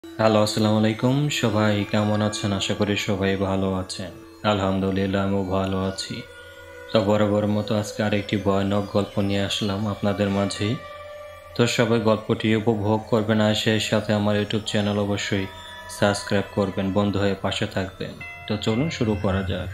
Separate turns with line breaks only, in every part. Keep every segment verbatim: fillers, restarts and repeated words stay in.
Hello, আসসালামু আলাইকুম। সবাই কেমন আছেন? আশা করি সবাই ভালো আছেন। আলহামদুলিল্লাহ আমিও ভালো আছি। তো বরাবরের মতো আজকে আরেকটি ভয়ানক গল্প নিয়ে আসলাম আপনাদের মাঝে। তো সবাই গল্পটি উপভোগ করবেন আর সেই সাথে আমার ইউটিউব চ্যানেল অবশ্যই সাবস্ক্রাইব করবেন, বন্ধু হয়ে পাশে থাকবেন। তো চলুন শুরু করা যাক।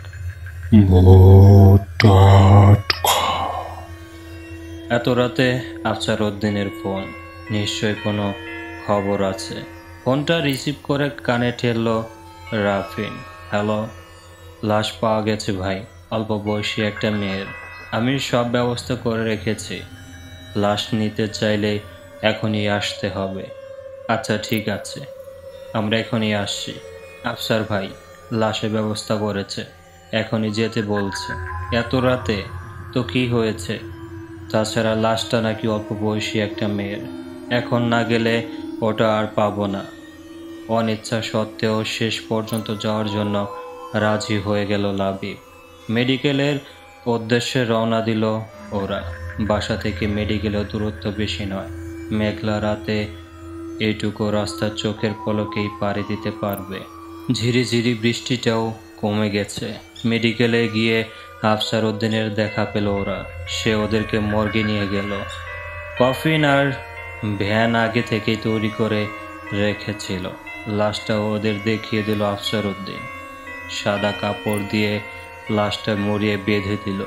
এত রাতে আফসার উদ্দিনের ফোন। নিশ্চয়ই কোনো খবর আছে। ফোনটা রিসিভ করে কানে ঠেলল রাফিন। হ্যালো, লাশ পাওয়া গেছে ভাই, অল্প বয়সী একটা মেয়ের। আমি সব ব্যবস্থা করে রেখেছি। লাশ নিতে চাইলে এখনই আসতে হবে। আচ্ছা ঠিক আছে, আমরা এখনই আসছি। আফসার ভাই লাশের ব্যবস্থা করেছে, এখনই যেতে বলছে। এত রাতে তো কি হয়েছে? তাছাড়া লাশটা নাকি অল্প বয়সী একটা মেয়ের। এখন না গেলে ওটা আর পাবো না। অনিচ্ছা সত্ত্বেও শেষ পর্যন্ত যাওয়ার জন্য রাজি হয়ে গেল লাবিব। মেডিকেলের উদ্দেশ্যে রওনা দিল ওরা। বাসা থেকে মেডিকেলের দূরত্ব বেশি নয়। মেঘলা রাতে এইটুকু রাস্তা চোখের পলকেই পাড়ি দিতে পারবে। ঝিরিঝিরি বৃষ্টিটাও কমে গেছে। মেডিকেলে গিয়ে আফসার উদ্দিনের দেখা পেল ওরা। সে ওদেরকে মর্গে নিয়ে গেল। কফিন আর ভ্যান আগে থেকেই তৈরি করে রেখেছিল। লাশটা ওদের দেখিয়ে দিল আফসার উদ্দিন। সাদা কাপড় দিয়ে লাশটা মুড়িয়ে বেঁধে দিল।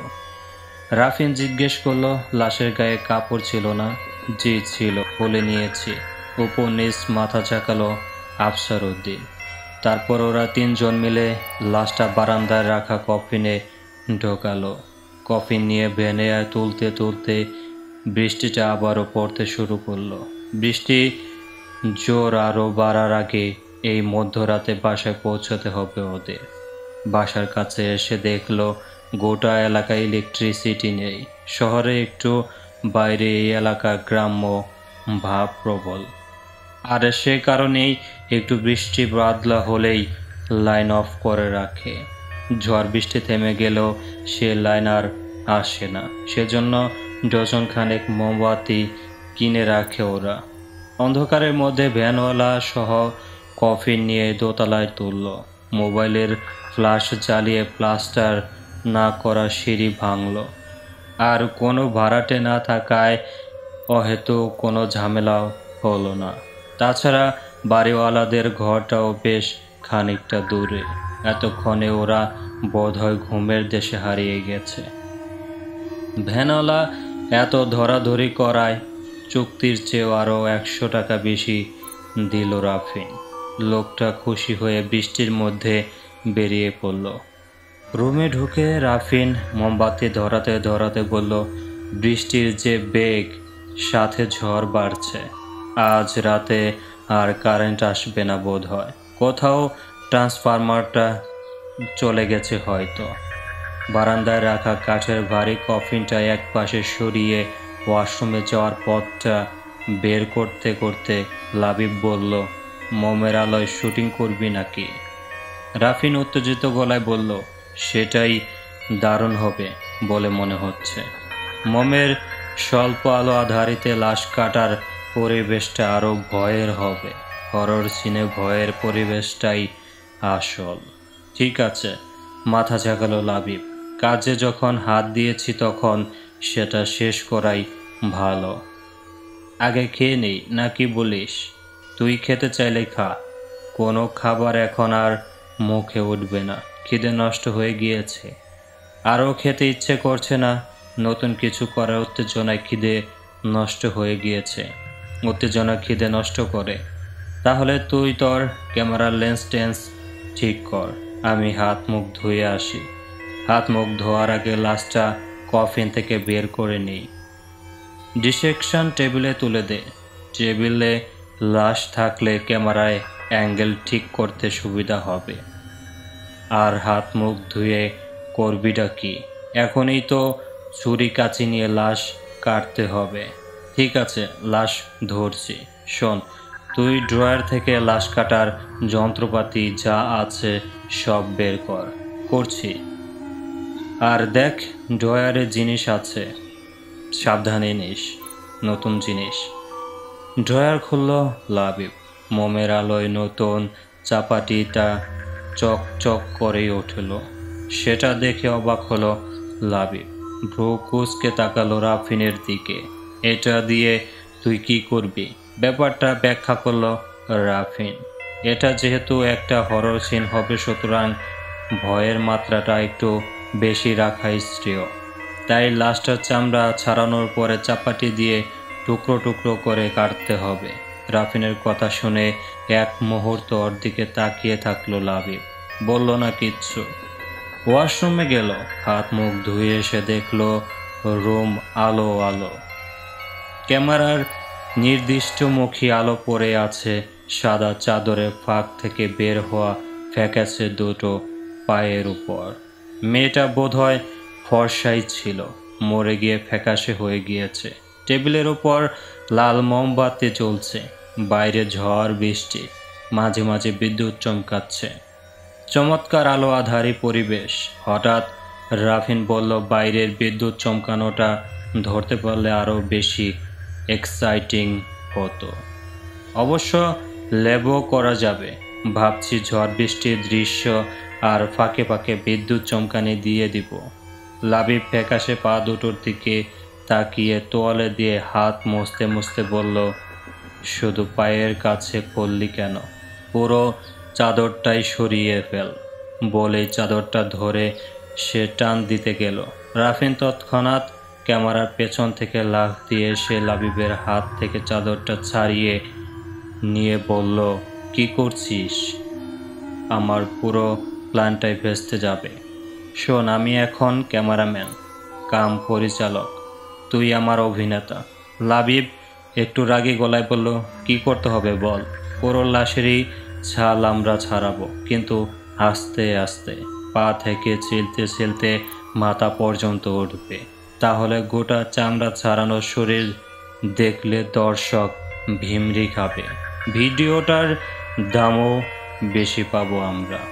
রাফিন জিজ্ঞেস করলো, লাশের গায়ে কাপড় ছিল না? জি ছিল, বলে নিয়েছি। উপর নিচ মাথা চাকালো আফসার উদ্দিন। তারপর ওরা তিনজন মিলে লাশটা বারান্দায় রাখা কফিনে ঢোকালো। কফিন নিয়ে ভ্যানে তুলতে তুলতে বৃষ্টিটা আবারও পড়তে শুরু করলো। বৃষ্টি জোর আরও বাড়ার আগে এই মধ্যরাতে বাসায় পৌঁছতে হবে ওদের। বাসার কাছে এসে দেখলো গোটা এলাকায় ইলেকট্রিসিটি নেই। শহরে একটু বাইরে এই এলাকা গ্রাম্য ভাব প্রবল। আর সে কারণেই একটু বৃষ্টি বাদলা হলেই লাইন অফ করে রাখে। ঝড় বৃষ্টি থেমে গেলেও সে লাইন আর আসে না। সেজন্য ডজন খানেক মোমবাতি কিনে রাখে ওরা। অন্ধকারের মধ্যে ভ্যানওয়ালা সহ কফি নিয়ে দোতলায় তুলল। মোবাইলের ফ্ল্যাশ জ্বালিয়ে প্লাস্টার না করা সিঁড়ি ভাঙল। আর কোনো ভাড়াটে না থাকায় অহেতুক কোনো ঝামেলাও হলো না। তাছাড়া বাড়িওয়ালাদের ঘরটাও বেশ খানিকটা দূরে। এতক্ষণে ওরা বোধহয় ঘুমের দেশে হারিয়ে গেছে। ভ্যানওয়ালা এত ধরাধরি করায় চুক্তির চেয়েও আরও একশো টাকা বেশি দিল রাফিন। লোকটা খুশি হয়ে বৃষ্টির মধ্যে বেরিয়ে পড়ল। রুমে ঢুকে রাফিন মোমবাতি ধরাতে ধরাতে বলল, বৃষ্টির যে বেগ, সাথে ঝড় বাড়ছে। আজ রাতে আর কারেন্ট আসবে না বোধ হয়। কোথাও ট্রান্সফরমারটা চলে গেছে হয়তো। বারান্দায় রাখা কাঠের ভারী কফিনটা এক পাশে সরিয়ে ওয়াশরুমে যাওয়ার পথটা বের করতে করতে লাবিব বলল, মোমের আলোয় শুটিং করবি নাকি? রাফিন উত্তেজিত গলায় বলল, সেটাই দারুণ হবে বলে মনে হচ্ছে। মোমের স্বল্প আলো আধারিতে লাশ কাটার পরিবেশটা আরও ভয়ের হবে। হরর সিনে ভয়ের পরিবেশটাই আসল। ঠিক আছে, মাথা ঝাঁকালো লাবিব। কাজে যখন হাত দিয়েছি তখন সেটা শেষ করাই ভালো। আগে খেয়ে নেই নাকি বলিস? তুই খেতে চাইলে খা। কোনো খাবার এখন আর মুখে উঠবে না। খিদে নষ্ট হয়ে গিয়েছে। আরও খেতে ইচ্ছে করছে না। নতুন কিছু করার উত্তেজনায় খিদে নষ্ট হয়ে গিয়েছে। উত্তেজনা খিদে নষ্ট করে। তাহলে তুই তোর ক্যামেরার লেন্স টেন্স ঠিক কর, আমি হাত মুখ ধুয়ে আসি। হাত মুখ ধোয়ার আগে লাশটা কফিন থেকে বের করে নিই। ডিসেকশন টেবিলে তুলে দে। টেবিলে লাশ থাকলে ক্যামেরায় অ্যাঙ্গেল ঠিক করতে সুবিধা হবে। আর হাত মুখ ধুয়ে করবিটা কি? এখনই তো ছুরি কাঁচি নিয়ে লাশ কাটতে হবে। ঠিক আছে, লাশ ধরছি। শোন, তুই ড্রয়ার থেকে লাশ কাটার যন্ত্রপাতি যা আছে সব বের কর। করছি। আর দেখ, ড্রয়ারে জিনিস আছে, সাবধানে নিস, নতুন জিনিস। ড্রয়ার খুলল লাবিব। মোমের আলোয় নতুন চাপাটিটা চকচক করে উঠল। সেটা দেখে অবাক হলো লাবিব। ভ্রু কুঁচকে তাকালো রাফিনের দিকে। এটা দিয়ে তুই কি করবি? ব্যাপারটা ব্যাখ্যা করলো রাফিন। এটা যেহেতু একটা হরর সিন হবে, সুতরাং ভয়ের মাত্রাটা একটু বেশি রাখাই শ্রেয়। তাই লাশটার চামড়া ছাড়ানোর পরে চাপাটি দিয়ে টুকরো টুকরো করে কাটতে হবে। রাফিনের কথা শুনে এক মুহূর্ত ওর দিকে তাকিয়ে থাকলো লাবিব। বলল না কিচ্ছু। ওয়াশরুমে গেল, হাত মুখ ধুয়ে এসে দেখলো রুম আলো আলো। ক্যামেরার নির্দিষ্টমুখী আলো পড়ে আছে সাদা চাদরের ফাঁক থেকে বের হওয়া ফ্যাকাশে দুটো পায়ের উপর। মেয়েটা বোধহয় ফর্সাই ছিল, মরে গিয়ে ফ্যাকাশে হয়ে গিয়েছে। টেবিলের উপর লাল মোমবাতি জ্বলছে। বাইরে ঝড় বৃষ্টি, মাঝে মাঝে বিদ্যুৎ চমকাচ্ছে। চমৎকার আলো আধারী পরিবেশ। হঠাৎ রাফিন বলল, বাইরের বিদ্যুৎ চমকানোটা ধরতে পারলে আরও বেশি এক্সাইটিং হতো। অবশ্য ল্যাবও করা যাবে। ভাবছি ঝড় বৃষ্টির দৃশ্য আর ফাঁকে ফাঁকে বিদ্যুৎ চমকানি দিয়ে দিব। লাবিব ফ্যাকাশে পা দুটোর দিকে তাকিয়ে তোয়ালে দিয়ে হাত মুছতে মুছতে বলল, শুধু পায়ের কাছে করলি কেন? পুরো চাদরটাই সরিয়ে ফেল। বলেই চাদরটা ধরে সে টান দিতে গেল। রাফিন তৎক্ষণাৎ ক্যামেরার পেছন থেকে লাফ দিয়ে এসে লাবিবের হাত থেকে চাদরটা ছাড়িয়ে নিয়ে বলল, কি করছিস? আমার পুরো প্ল্যানটাই ভেস্তে যাবে। শোন, আমি এখন ক্যামেরাম্যান কাম পরিচালক, তুই আমার অভিনেতা। লাবিব একটু রাগী গলায় বলল, কি করতে হবে বল? পুরো লাশেরই ছাল আমরা ছাড়াবো, কিন্তু আস্তে আস্তে। পা থেকে ছিলতে ছিলতে মাথা পর্যন্ত উঠবে। তাহলে গোটা চামড়া ছাড়ানো শরীর দেখলে দর্শক ভিমরি খাবে। ভিডিওটার দামও বেশি পাবো আমরা।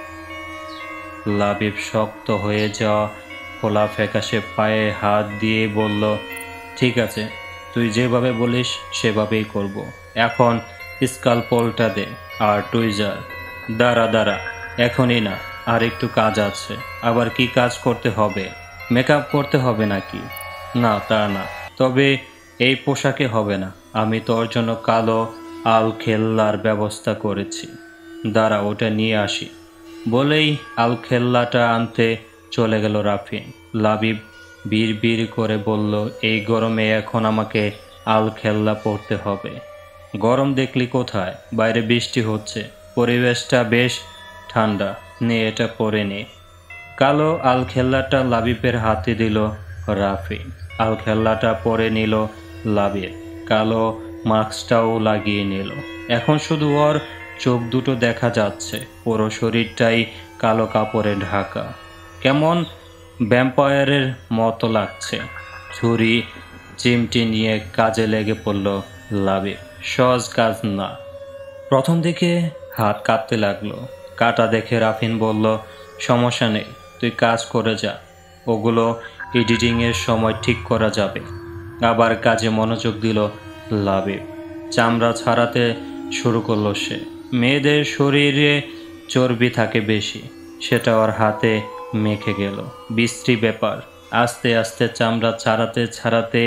লাবিব শক্ত হয়ে যাওয়া খোলা ফ্যাকাশে পায়ে হাত দিয়ে বলল, ঠিক আছে, তুই যেভাবে বলিস সেভাবেই করব। এখন স্কালপলটা দে আর টুইজার। দাঁড়া দাঁড়া, এখনই না, আর একটু কাজ আছে। আবার কি কাজ করতে হবে? মেকআপ করতে হবে নাকি? না, তা না, তবে এই পোশাকে হবে না। আমি তোর জন্য কালো আল খেল্লার ব্যবস্থা করেছি। দাঁড়া, ওটা নিয়ে আসি। বলেই আল খেল্লাটা আনতে চলে গেল রাফিন। লাবিব বীর বীর করে বলল, এই গরমে এখন আমাকে আল খেল্লা পরতে হবে? গরম দেখলি কোথায়? বাইরে বৃষ্টি হচ্ছে, পরিবেশটা বেশ ঠান্ডা। নে, এটা পরে নে। কালো আল খেল্লাটা লাবিবের হাতে দিল রাফিন। আল খেল্লাটা পরে নিল লাবিব। কালো মাস্কটাও লাগিয়ে নিল। এখন শুধু ওর চোখ দুটো দেখা যাচ্ছে, পুরো শরীরটাই কালো কাপড়ে ঢাকা। কেমন ভ্যাম্পায়ারের মতো লাগছে। ছুরি চিমটি নিয়ে কাজে লেগে পড়ল লাবিব। সহজ কাজ না। প্রথম দিকে হাত কাঁপতে লাগলো। কাটা দেখে রাফিন বলল, সমস্যা নেই, তুই কাজ করে যা, ওগুলো এডিটিংয়ের সময় ঠিক করা যাবে। আবার কাজে মনোযোগ দিল লাবিব। চামড়া ছাড়াতে শুরু করলো সে। মেয়েদের শরীরে চর্বি থাকে বেশি, সেটা ওর হাতে মেখে গেল। বিশ্রী ব্যাপার। আস্তে আস্তে চামড়া ছাড়াতে ছাড়াতে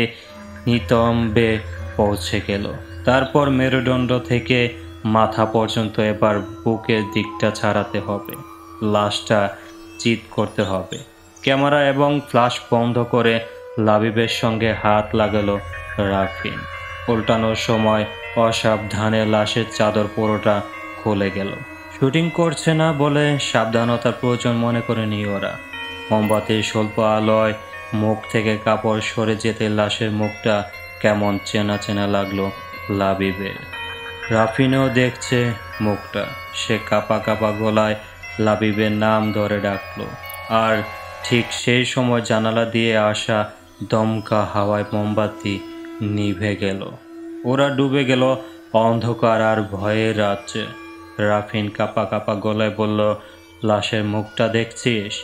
নিতম্বে পৌঁছে গেল। তারপর মেরুদণ্ড থেকে মাথা পর্যন্ত। এবার বুকের দিকটা ছাড়াতে হবে। লাশটা চিৎ করতে হবে। ক্যামেরা এবং ফ্ল্যাশ বন্ধ করে লাবিবের সঙ্গে হাত লাগালো রাফিন। উল্টানোর সময় অসাবধানে লাশের চাদর পুরোটা খুলে গেল। শুটিং করছে না বলে সাবধানতার প্রয়োজন মনে করেনি ওরা। মোমবাতির স্বল্প আলোয় মুখ থেকে কাপড় সরে যেতে লাশের মুখটা কেমন চেনা চেনা লাগলো লাবিবের। রাফিনও দেখছে মুখটা। সে কাপা কাপা গলায় লাবিবের নাম ধরে ডাকলো। আর ঠিক সেই সময় জানালা দিয়ে আসা দমকা হাওয়ায় মোমবাতি নিভে গেল। ওরা ডুবে গেল অন্ধকার আর ভয়ের রাজ্যে। রাফিন কাপা কাপা গলায় বলল, লাশের মুখটা দেখছিস?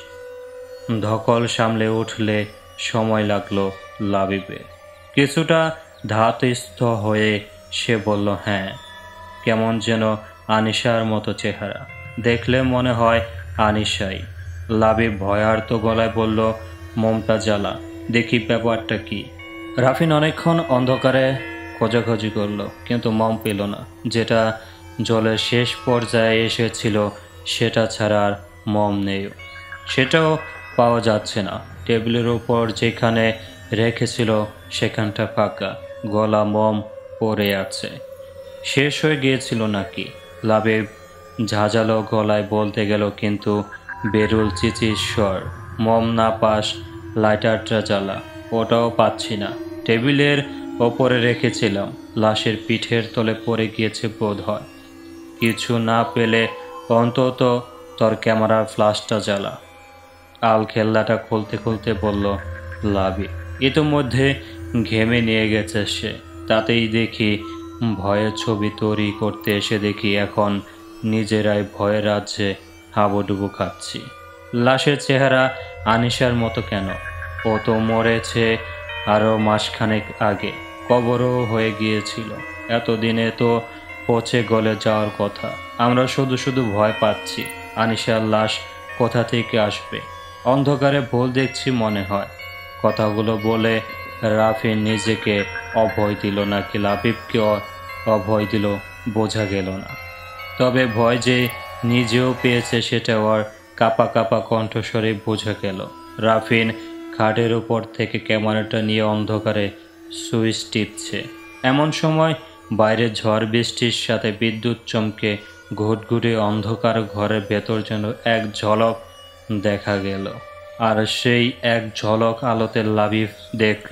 ধকল সামলে উঠলে সময় লাগলো লাবিবের। কিছুটা ধাতস্থ হয়ে সে বলল, হ্যাঁ। কেমন যেন আনিশার মতো চেহারা, দেখলে মনে হয় আনিশাই। লাবিব ভয়ার্ত গলায় বলল, মোমটা জ্বালা, দেখি ব্যাপারটা কি। রাফিন অনেকক্ষণ অন্ধকারে খোঁজাখুঁজি করলো, কিন্তু মম পেল না। যেটা জলের শেষ পর্যায়ে এসেছিল সেটা ছাড়া আর মম নেই, সেটাও পাওয়া যাচ্ছে না। টেবিলের উপর যেখানে রেখেছিল সেখানটা ফাঁকা, গলা মম পড়ে আছে। শেষ হয়ে গিয়েছিল নাকি? লাবিব ঝাঁঝালো গলায় বলতে গেল, কিন্তু বেরুল চিচির স্বর, মম না পাস লাইটারটা জ্বালা। ওটাও পাচ্ছি না। টেবিলের ওপরে রেখেছিলাম, লাশের পিঠের তলে পড়ে গিয়েছে বোধ হয়। কিছু না পেলে অন্তত তোর ক্যামেরার ফ্ল্যাশটা জ্বালা। আল খেলনাটা খুলতে খুলতে বলল লাবিব। ইতিমধ্যে ঘেমে নিয়ে গেছে সে। তাতেই দেখি ভয়ের ছবি তৈরি করতে এসে দেখি এখন নিজেরাই ভয়ের রাজ্যে হাবুডুবু খাচ্ছি। লাশের চেহারা আনিশার মতো কেন? ও তো মরেছে আরও মাসখানেক আগে, কবরও হয়ে গিয়েছিল। এতদিনে তো পচে গলে যাওয়ার কথা। আমরা শুধু শুধু ভয় পাচ্ছি। আনিশার লাশ কোথা থেকে আসবে? অন্ধকারে ভুল দেখছি মনে হয়। কথাগুলো বলে রাফিন নিজেকে অভয় দিল নাকি লাবিবকে অভয় দিল বোঝা গেল না। তবে ভয় যে নিজেও পেয়েছে সেটা ওর কাপা কাপা কণ্ঠস্বরে বোঝা গেল। রাফিন খাটের উপর থেকে ক্যামেরাটা নিয়ে অন্ধকারে সুইচ টিপছে। এমন সময় বাইরে ঝড় বৃষ্টির সাথে বিদ্যুৎ চমকে ঘুটঘুটে অন্ধকার ঘরের ভেতর যেন এক ঝলক দেখা গেল। আর সেই এক ঝলক আলোতে লাবিব দেখল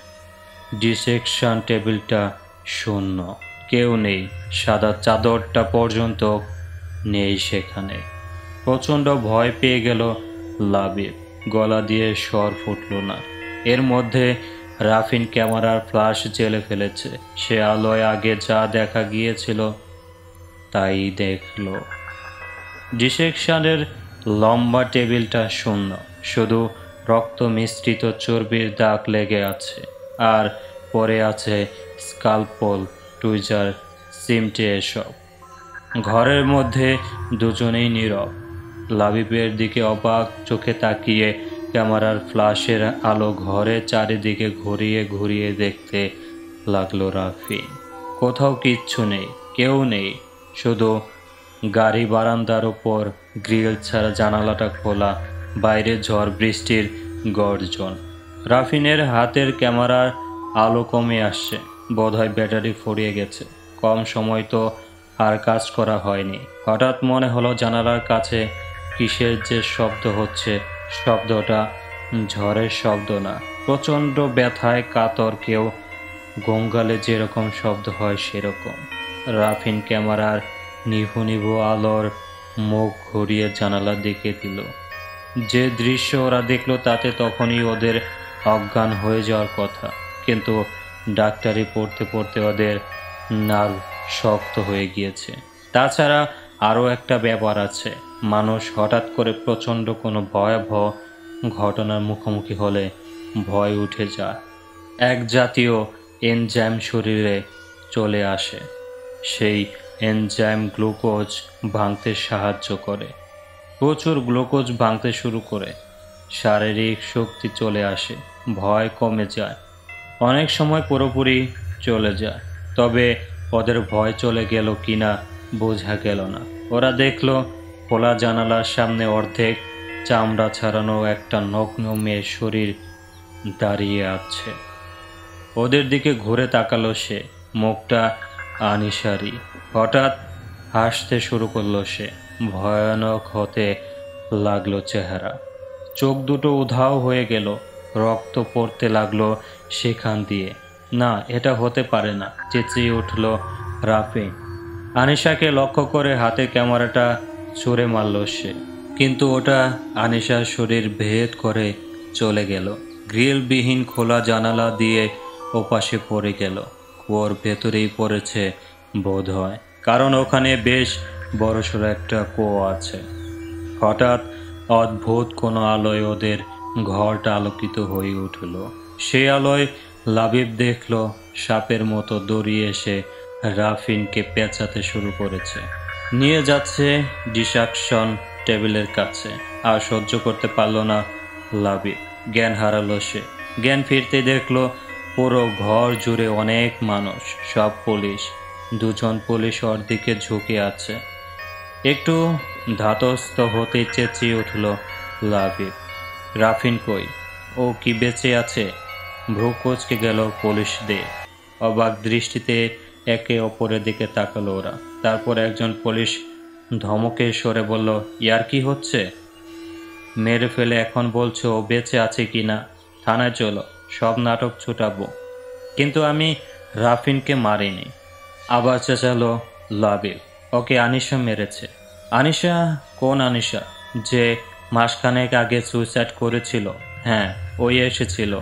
ডিসেকশন টেবিলটা শূন্য, কেউ নেই। সাদা চাদরটা পর্যন্ত নেই সেখানে। প্রচণ্ড ভয় পেয়ে গেল লাবিব, গলা দিয়ে স্বর ফুটল না। এর মধ্যে রাফিন ক্যামেরার ফ্ল্যাশ জেলে ফেলেছে। সে আলোয় আগে যা দেখা গিয়েছিল তাই দেখল। ডিসেকশনের লম্বা টেবিলটা শূন্য, শুধু রক্ত মিশ্রিত চর্বির দাগ লেগে আছে। আর পরে আছে স্কালপল, টুইজার, সিমটে, এসব। ঘরের মধ্যে দুজনেই নীরব। লাবিবের দিকে অবাক চোখে তাকিয়ে ক্যামেরার ফ্ল্যাশের আলো ঘরে চারিদিকে ঘুরিয়ে ঘুরিয়ে দেখতে লাগলো রাফিন। কোথাও কিচ্ছু নেই, কেউ নেই, শুধু গাড়ি বারান্দার ওপর গ্রিল ছাড়া জানালাটা খোলা, বাইরে ঝড় বৃষ্টির গর্জন। রাফিনের হাতের ক্যামেরার আলো কমে আসছে, বোধহয় ব্যাটারি ফুরিয়ে গেছে। কম সময় তো আর কাজ করা হয়নি। হঠাৎ মনে হলো জানালার কাছে কিসের যে শব্দ হচ্ছে। শব্দটা ঝড়ের শব্দ না, প্রচণ্ড ব্যথায় কাতর কেউ গঙ্গালে যেরকম শব্দ হয় সেরকম। রাফিন ক্যামেরার নিভু নিভু আলোর মুখ ঘুরিয়ে জানালার দিকে দিল। যে দৃশ্য ওরা দেখলো তাতে তখনই ওদের অজ্ঞান হয়ে যাওয়ার কথা, কিন্তু ডাক্তারি পড়তে পড়তে ওদের নার্ভ শক্ত হয়ে গিয়েছে। তাছাড়া আরও একটা ব্যাপার আছে, মানুষ হঠাৎ করে প্রচণ্ড কোনো ভয়াবহ ঘটনার মুখোমুখি হলে ভয় উঠে যায়। এক জাতীয় এনজাইম শরীরে চলে আসে, সেই এনজাইম গ্লুকোজ ভাঙতে সাহায্য করে। প্রচুর গ্লুকোজ ভাঙতে শুরু করে, শারীরিক শক্তি চলে আসে, ভয় কমে যায়, অনেক সময় পুরোপুরি চলে যায়। তবে ওদের ভয় চলে গেল কিনা বোঝা গেল না। ওরা দেখলো খোলা জানালার সামনে অর্ধেক চামড়া ছাড়ানো একটা নগ্ন মেয়ের শরীর দাঁড়িয়ে আছে। ওদের দিকে ঘুরে তাকালো সে, মুখটা আনিশারি। হঠাৎ হাসতে শুরু করলো সে, ভয়ানক হতে লাগলো চেহারা। চোখ দুটো উধাও হয়ে গেল, রক্ত পড়তে লাগলো সেখান দিয়ে। না, এটা হতে পারে না, চেঁচিয়ে উঠল রাফিন। আনিশাকে লক্ষ্য করে হাতে ক্যামেরাটা ছুঁড়ে মারল সে, কিন্তু ওটা আনিশার শরীর ভেদ করে চলে গেল, গ্রিলবিহীন খোলা জানালা দিয়ে ওপাশে পড়ে গেল। কুয়োর ভেতরেই পড়েছে বোধ হয়, কারণ ওখানে বেশ বড়সড় একটা কুয়ো আছে। হঠাৎ অদ্ভুত কোনো আলোয় ওদের ঘরটা আলোকিত হয়ে উঠল। সেই আলোয় লাবিব দেখল সাপের মতো দড়িয়ে এসে রাফিনকে পেঁচাতে শুরু করেছে। নিয়ে যাচ্ছে ডিসাকশন টেবিলের কাছে। আর সহ্য করতে পারল না লাবিব। জ্ঞান হারালো সে। জ্ঞান ফিরতে দেখলো পুরো ঘর জুড়ে অনেক মানুষ, সব পুলিশ। দুজন পুলিশ ওর দিকে ঝুঁকে আছে। একটু ধাতস্থ হতে চেঁচিয়ে উঠল লাবিব, রাফিন কই? ও কি বেঁচে আছে? ভ্রু কুঁচকে গেল পুলিশদের। অবাক দৃষ্টিতে একে অপরের দিকে তাকালো ওরা। তারপর একজন পুলিশ ধমকে সরে বলল, ইয়ার কি হচ্ছে? মেরে ফেলে এখন বলছো ও বেঁচে আছে কি না? থানায় চলো, সব নাটক ছুটাবো। কিন্তু আমি রাফিনকে মারিনি। আবার চেঁচালো লাবিব, ওকে আনিশা মেরেছে। আনিশা? কোন আনিশা? যে মাসখানেক আগে সুইসাইড করেছিল? হ্যাঁ, ওই এসেছিল।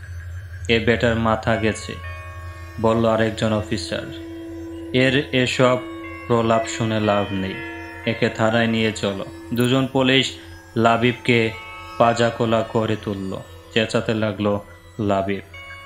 এ বেটার মাথা গেছে, বলল আরেকজন অফিসার। এর এসব প্রলাপ শুনে লাভ নেই, একে থানায় নিয়ে চলো। দুজন পুলিশ লাবিবকে পাজাকোলা করে তুলল। চেঁচাতে লাগলো লাবিব।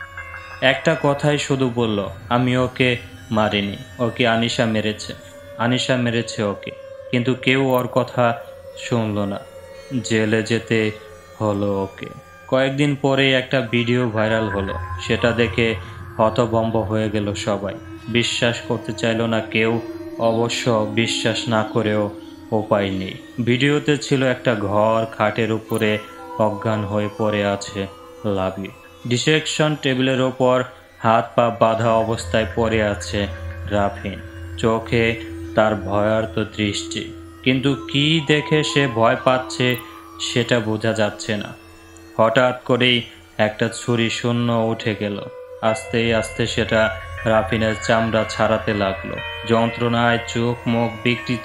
একটা কথাই শুধু বলল, আমি ওকে মারিনি, ওকে আনিশা মেরেছে। আনিশা মেরেছে ওকে। কিন্তু কেউ ওর কথা শুনল না। জেলে যেতে হলো ওকে। কয়েকদিন পরে একটা ভিডিও ভাইরাল হলো। সেটা দেখে হতভম্ব হয়ে গেল সবাই। বিশ্বাস করতে চাইল না কেউ। অবশ্য বিশ্বাস না করেও উপায় নেই। ভিডিওতে ছিল একটা ঘর, খাটের উপরে অজ্ঞান হয়ে পড়ে আছে লাবিব। ডিসেকশন টেবিলের ওপর হাত পা বাঁধা অবস্থায় পড়ে আছে রাফিন। চোখে তার ভয়ার্ত দৃষ্টি। কিন্তু কি দেখে সে ভয় পাচ্ছে সেটা বোঝা যাচ্ছে না। হঠাৎ করেই একটা ছুরি শূন্য উঠে গেল। আস্তে আস্তে সেটা রাফিনের চামড়া ছাড়াতে লাগলো। যন্ত্রণায় চোখ মুখ বিকৃত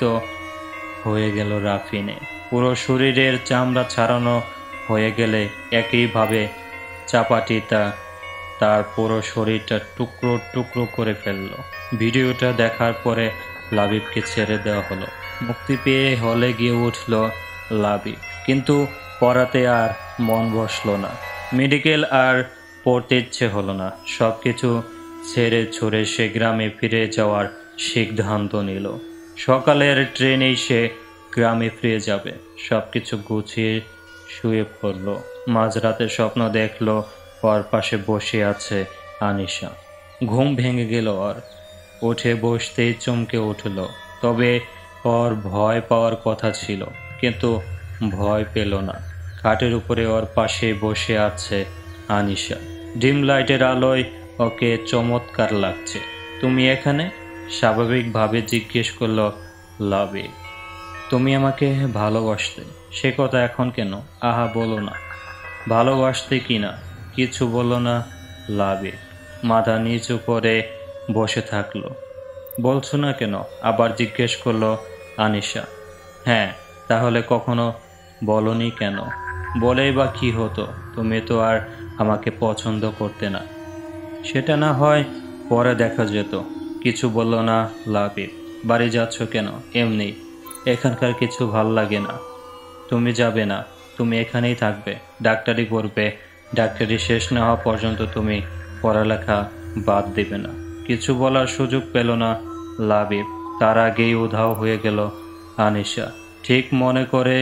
হয়ে গেল রাফিনে। পুরো শরীরের চামড়া ছাড়ানো হয়ে গেলে একইভাবে চাপাটিটা তার পুরো শরীরটা টুকরো টুকরো করে ফেলল। ভিডিওটা দেখার পরে লাবিবকে ছেড়ে দেওয়া হলো। মুক্তি পেয়ে হলে গিয়ে উঠল লাবিব, কিন্তু পড়াতে আর মন বসলো না। মেডিকেল আর পড়তে ইচ্ছে হলো না। সব কিছু ছেড়ে ছুড়ে সে গ্রামে ফিরে যাওয়ার সিদ্ধান্ত নিল। সকালের ট্রেনেই সে গ্রামে ফিরে যাবে। সব কিছু গুছিয়ে শুয়ে পড়ল। মাঝরাতে স্বপ্ন দেখল ওর পাশে বসে আছে আনিশা। ঘুম ভেঙে গেল ওর। উঠে বসতেই চমকে উঠল। তবে ওর ভয় পাওয়ার কথা ছিল, কিন্তু ভয় পেল না। খাটের উপরে ওর পাশে বসে আছে আনিশা। ডিম লাইটের আলোয় ওকে চমৎকার লাগছে। তুমি এখানে? স্বাভাবিকভাবে জিজ্ঞেস করল লাবিব। তুমি আমাকে ভালোবাসতে, সে কথা এখন কেন? আহা, বলো না। ভালোবাসতে কি না? কিছু বলো না লাবিব। মাথা নিচু করে বসে থাকলো। বলছো না কেন? আবার জিজ্ঞেস করলো আনিশা। হ্যাঁ, তাহলে কখনো বলনি কেন? বলেই বা কি হতো? তুমি তো আর আমাকে পছন্দ করতে না। সেটা না হয় পরে দেখা যেত। কিছু বলল না লাবিব। বাড়ি যাচ্ছ কেন? এমনি। এখানকার কিছু ভাল লাগে না। তুমি যাবে না, তুমি এখানেই থাকবে, ডাক্তারি করবে। ডাক্তারি শেষ না হওয়া পর্যন্ত তুমি পড়ালেখা বাদ দেবে না। কিছু বলার সুযোগ পেল না লাবিব। তার আগেই উধাও হয়ে গেল আনিশা। ঠিক মনে করে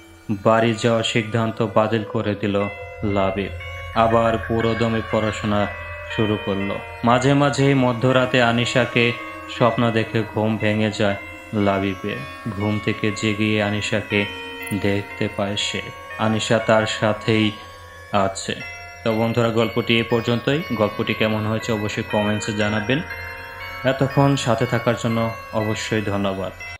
বাড়ি যাওয়ার সিদ্ধান্ত বাতিল করে দিল লাবিব। আবার পুরোদমে পড়াশোনা শুরু করলো। মাঝে মাঝেই মধ্যরাতে আনিশাকে স্বপ্ন দেখে ঘুম ভেঙে যায় লাবিবের। ঘুম থেকে জেগিয়ে আনিশাকে দেখতে পায় সে। আনিশা তার সাথেই আছে। তো বন্ধুরা, গল্পটি এ পর্যন্তই। গল্পটি কেমন হয়েছে অবশ্যই কমেন্টসে জানাবেন। এতক্ষণ সাথে থাকার জন্য অবশ্যই ধন্যবাদ।